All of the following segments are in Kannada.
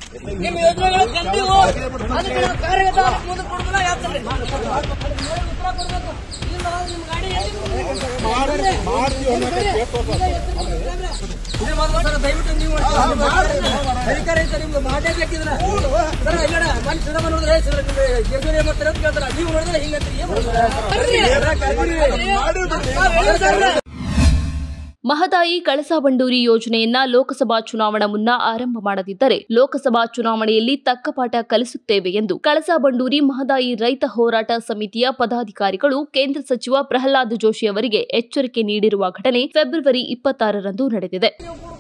ನಿಮ್ಮ ಯೋಜನೆಗಳು ಕಂಟಿನ್ಯೂ ಅದಕ್ಕೆ ನಾವು ಕಾರ್ಯಗತ ಮುಂದೆ ಕೊಡೋದಿಲ್ಲ ಯಾತ್ರೆ ಉತ್ತರ ಕೊಡಬೇಕು. ಇಲ್ಲ ನಿಮ್ಮ ಗಾಡಿ ದಯವಿಟ್ಟು ನೀವು ಅಧಿಕಾರಿ ನಿಮ್ಗೆ ಮಾಟೇ ಬೇಕಿದ್ರ ಸರ್ ಇಲ್ಲ ಮನೆ ಸಿನಿಮಾ ನೋಡಿದ್ರೆ ಜರ್ಜರಿ ಮಾಡ್ತಾರೆ ಅಂತ ಕೇಳ್ತಾರ. ನೀವು ನೋಡಿದ್ರೆ ಹಿಂಗಂತ ಮಹದಾಯಿ ಕಳಸಾ ಬಂಡೂರಿ ಯೋಜನೆಯನ್ನ ಲೋಕಸಭಾ ಚುನಾವಣಾ ಮುನ್ನ ಆರಂಭ ಮಾಡದಿದ್ದರೆ ಲೋಕಸಭಾ ಚುನಾವಣೆಯಲ್ಲಿ ತಕ್ಕ ಪಾಠ ಕಲಿಸುತ್ತೇವೆ ಎಂದು ಕಳಸಾ ಬಂಡೂರಿ ಮಹದಾಯಿ ರೈತ ಹೋರಾಟ ಸಮಿತಿಯ ಪದಾಧಿಕಾರಿಗಳು ಕೇಂದ್ರ ಸಚಿವ ಪ್ರಹ್ಲಾದ್ ಜೋಶಿ ಅವರಿಗೆ ಎಚ್ಚರಿಕೆ ನೀಡಿರುವ ಘಟನೆ ಫೆಬ್ರವರಿ 26ರಂದು ನಡೆದಿದೆ.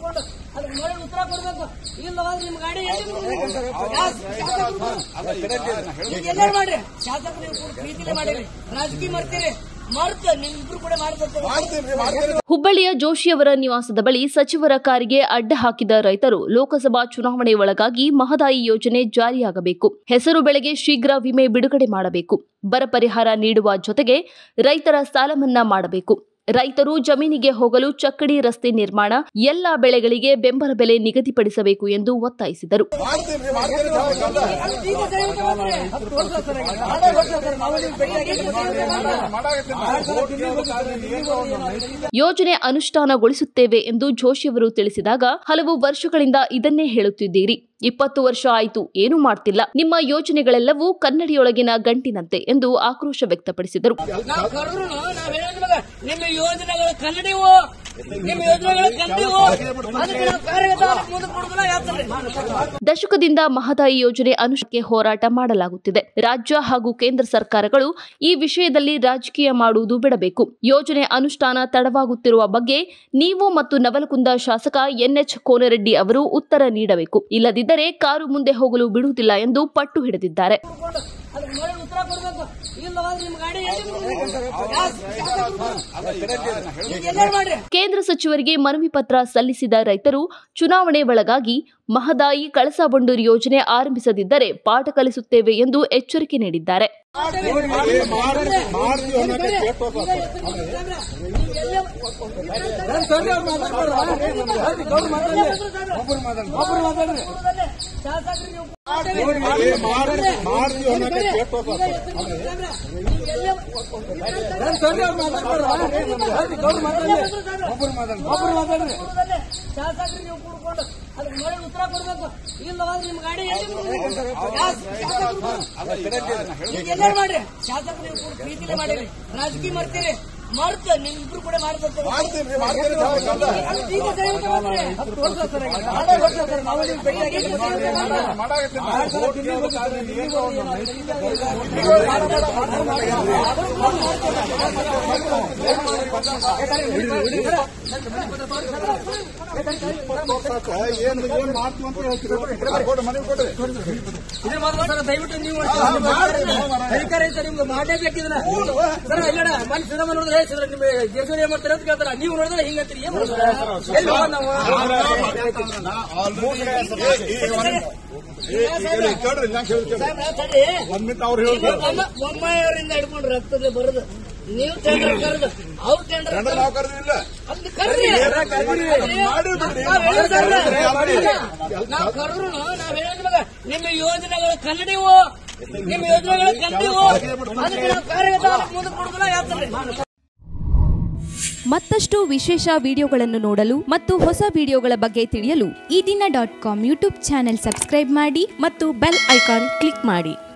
ಹುಬ್ಬಳ್ಳಿಯ ಜೋಶಿಯವರ ನಿವಾಸದ ಬಳಿ ಸಚಿವರ ಕಾರಿಗೆ ಅಡ್ಡ ಹಾಕಿದ ರೈತರು ಲೋಕಸಭಾ ಚುನಾವಣೆ ಒಳಗಾಗಿ ಮಹದಾಯಿ ಯೋಜನೆ ಜಾರಿಯಾಗಬೇಕು, ಹೆಸರು ಬೆಳೆಗೆ ಶೀಘ್ರ ವಿಮೆ ಬಿಡುಗಡೆ ಮಾಡಬೇಕು, ಬರ ಪರಿಹಾರ ನೀಡುವ ಜೊತೆಗೆ ರೈತರ ಸಾಲ ಮನ್ನಾ ಮಾಡಬೇಕು, ರೈತರು ಜಮೀನಿಗೆ ಹೋಗಲು ಚಕ್ಕಡಿ ರಸ್ತೆ ನಿರ್ಮಾಣ, ಎಲ್ಲಾ ಬೆಳೆಗಳಿಗೆ ಬೆಂಬಲ ಬೆಲೆ ನಿಗದಿಪಡಿಸಬೇಕು ಎಂದು ಒತ್ತಾಯಿಸಿದರು. ಯೋಜನೆ ಅನುಷ್ಠಾನಗೊಳಿಸುತ್ತೇವೆ ಎಂದು ಜೋಶಿಯವರು ತಿಳಿಸಿದಾಗ, ಹಲವು ವರ್ಷಗಳಿಂದ ಇದನ್ನೇ ಹೇಳುತ್ತಿದ್ದೀರಿ, 20 ವರ್ಷ ಆಯಿತು, ಏನು ಮಾಡ್ತಿಲ್ಲ, ನಿಮ್ಮ ಯೋಜನೆಗಳೆಲ್ಲವೂ ಕನ್ನಡಿಯೊಳಗಿನ ಗಂಟಿನಂತೆ ಎಂದು ಆಕ್ರೋಶ ವ್ಯಕ್ತಪಡಿಸಿದರು. ದಶಕದಿಂದ ಮಹದಾಯಿ ಯೋಜನೆ ಅನುಷ್ಠಾನಕ್ಕೆ ಹೋರಾಟ ಮಾಡಲಾಗುತ್ತಿದೆ. ರಾಜ್ಯ ಹಾಗೂ ಕೇಂದ್ರ ಸರ್ಕಾರಗಳು ಈ ವಿಷಯದಲ್ಲಿ ರಾಜಕೀಯ ಮಾಡುವುದು ಬಿಡಬೇಕು. ಯೋಜನೆ ಅನುಷ್ಠಾನ ತಡವಾಗುತ್ತಿರುವ ಬಗ್ಗೆ ನೀವು ಮತ್ತು ನವಲಗುಂದ ಶಾಸಕ NH ಕೋನರೆಡ್ಡಿ ಅವರು ಉತ್ತರ ನೀಡಬೇಕು. ಇಲ್ಲದಿದ್ದರೆ ಕಾರು ಮುಂದೆ ಹೋಗಲು ಬಿಡುವುದಿಲ್ಲ ಎಂದು ಪಟ್ಟು ಹಿಡಿದಿದ್ದಾರೆ. ಕೇಂದ್ರ ಸಚಿವರಿಗೆ ಮನವಿ ಪತ್ರ ಸಲ್ಲಿಸಿದ ರೈತರು ಚುನಾವಣೆ ಒಳಗಾಗಿ ಮಹದಾಯಿ ಕಳಸಾ ಬಂಡೂರಿ ಯೋಜನೆ ಆರಂಭಿಸದಿದ್ದರೆ ಪಾಠ ಕಲಿಸುತ್ತೇವೆ ಎಂದು ಎಚ್ಚರಿಕೆ ನೀಡಿದ್ದಾರೆ. ರಾಜಕೀಯ ಮಾಡ್ತೀರಿ ನಿಮ್ಮಿಬ್ರು ಕೂಡ ದಯವಿಟ್ಟು ನೀವು ಅಧಿಕಾರಿ ನಿಮ್ಗೆ ಮಾಟೇ ಬೇಕಿದ್ರ ಸರ್ ಇಲ್ಲ ಮನೆ ಸಿನಿಮಾ ನೋಡಿದ್ರೆ ಜರ್ಜರಿ ಮಾಡ್ತಾರೆ ಅಂತ ಕೇಳ್ತಾರ. ನೀವು ನೋಡಿದ್ರೆ ಹಿಂಗಂತೀರಿ ಬೊಮ್ಮಾಯಿಯವರಿಂದ ಹಿಡ್ಕೊಂಡು ರಕ್ತದ ಬರೋದು ನೀವು ಟೆಂಡರ್ ಕರೆದು ಅವ್ರು ಟೆಂಡರ್ ನಾವು ಕರೆದ್ರು ನಾವ್ ಹೇಳಿದ್ವಾಗ ನಿಮ್ಮ ಯೋಜನೆಗಳು ಕನ್ನಡಿವು, ನಿಮ್ಮ ಯೋಜನೆಗಳು ಕಂಟಿನ್ಯೂ ಅದಕ್ಕೆ ನಾವು ಕಾರ್ಯಗತ ಮುಂದೆ ಕೊಡೋದಿಲ್ಲ ಯಾತ್ರೆ. ಮತ್ತಷ್ಟು ವಿಶೇಷ ವಿಡಿಯೋಗಳನ್ನು ನೋಡಲು ಮತ್ತು ಹೊಸ ವಿಡಿಯೋಗಳ ಬಗ್ಗೆ ತಿಳಿಯಲು ಈ ದಿನ .com ಯೂಟ್ಯೂಬ್ ಚಾನೆಲ್ ಸಬ್ಸ್ಕ್ರೈಬ್ ಮಾಡಿ ಮತ್ತು ಬೆಲ್ ಐಕಾನ್ ಕ್ಲಿಕ್ ಮಾಡಿ.